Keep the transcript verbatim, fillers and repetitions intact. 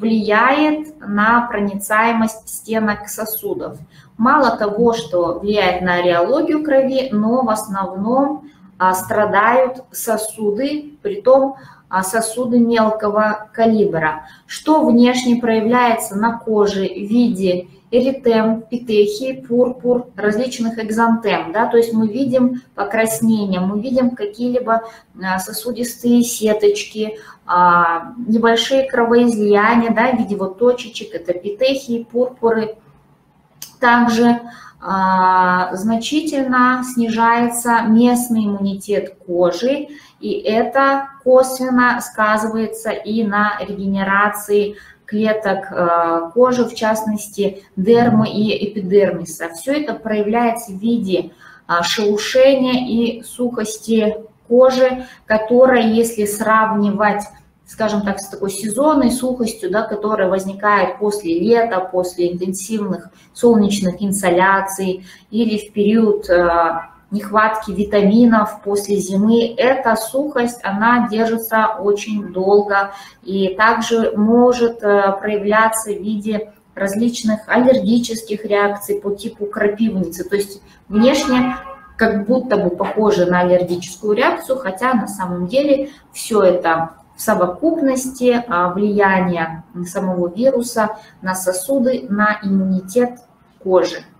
влияет на проницаемость стенок сосудов. Мало того, что влияет на ареологию крови, но в основном а, страдают сосуды, притом а, сосуды мелкого калибра, что внешне проявляется на коже в виде эритем, петехий, пурпур, различных экзантем. Да? То есть мы видим покраснение, мы видим какие-либо сосудистые сеточки, небольшие кровоизлияния, да, в виде вот точечек, это петехии, пурпуры. Также а, значительно снижается местный иммунитет кожи, и это косвенно сказывается и на регенерации клеток э, кожи, в частности дермы и эпидермиса. Все это проявляется в виде э, шелушения и сухости кожи, которая, если сравнивать, скажем так, с такой сезонной сухостью, да, которая возникает после лета, после интенсивных солнечных инсоляций или в период э, нехватки витаминов после зимы, эта сухость, она держится очень долго и также может проявляться в виде различных аллергических реакций по типу крапивницы. То есть внешне как будто бы похоже на аллергическую реакцию, хотя на самом деле все это в совокупности влияние самого вируса на сосуды, на иммунитет кожи.